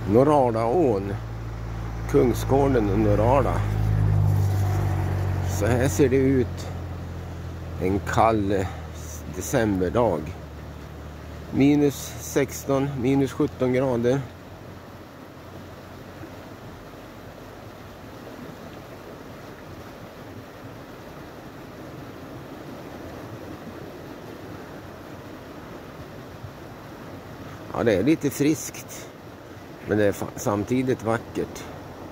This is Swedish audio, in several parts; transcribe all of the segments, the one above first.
Norradaån, Kungsgården och Norrala. Så här ser det ut en kall decemberdag. Minus 16, minus 17 grader. Ja, det är lite friskt, men det är samtidigt vackert.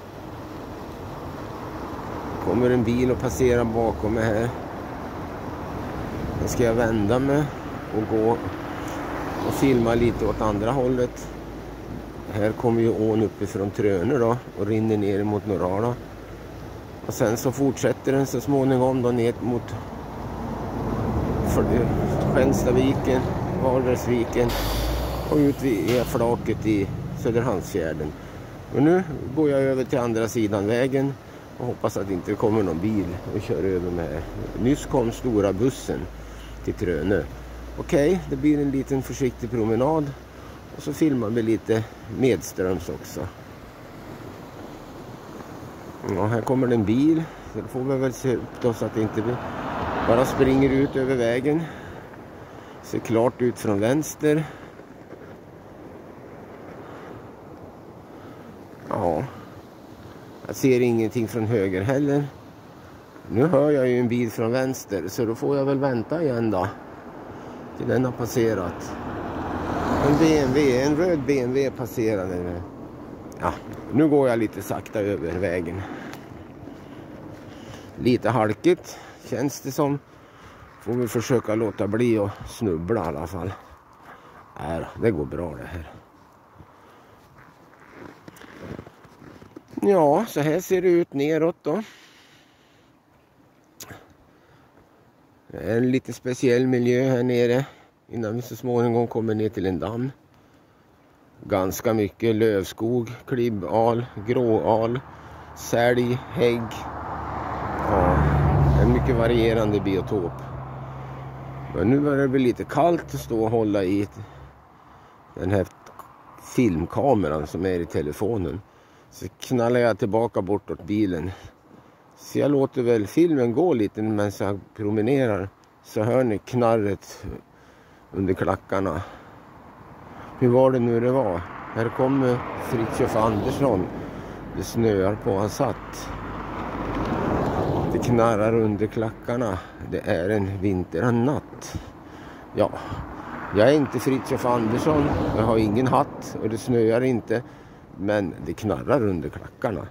Kommer en bil och passerar bakom mig här. Då ska jag vända mig och gå och filma lite åt andra hållet. Här kommer ju ån uppifrån Trönö då och rinner ner mot Norrala. Och sen så fortsätter den så småningom då ner mot Skänstaviken, Varbergsviken och ut vid flaket i Söderhamnsfjärden. Och nu går jag över till andra sidan vägen och hoppas att det inte kommer någon bil och kör över med. Nyss kom stora bussen till Trönö. Okej, det blir en liten försiktig promenad och så filmar vi lite medströms också. Ja, här kommer det en bil, så då får vi väl se upp då så att det inte bara springer ut över vägen. Ser klart ut från vänster. Ja, jag ser ingenting från höger heller. Nu hör jag ju en bil från vänster, så då får jag väl vänta igen då. Till den har passerat. En röd BMW passerade. Ja, nu går jag lite sakta över vägen. Lite halkigt känns det som. Får vi försöka låta bli och snubbla i alla fall. Nej, det går bra det här. Ja, så här ser det ut neråt då. Det är en lite speciell miljö här nere innan vi så småningom kommer ner till en damm. Ganska mycket lövskog, klibbal, gråal, sälj, hägg. Ja, en mycket varierande biotop. Men nu börjar det bli lite kallt att stå och hålla i den här filmkameran som är i telefonen. Så knallar jag tillbaka bortåt bilen. Så jag låter väl filmen gå lite medan jag promenerar. Så hör ni knarret under klackarna. Hur var det nu det var? Här kommer Fritiof Andersson. Det snöar på han satt. Det knarrar under klackarna. Det är en vinternatt. Ja, jag är inte Fritiof Andersson. Jag har ingen hatt och det snöar inte. Men det knarrar under klackarna.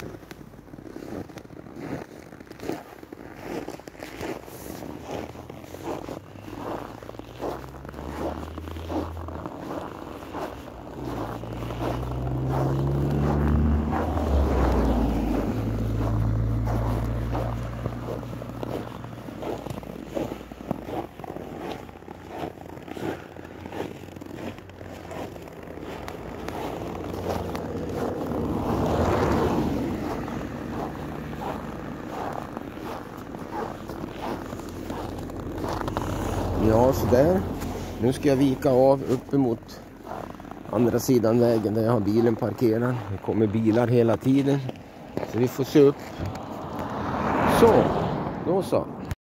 Ja, så där. Nu ska jag vika av uppemot andra sidan vägen där jag har bilen parkerad. Det kommer bilar hela tiden. Så vi får se upp. Så, då så.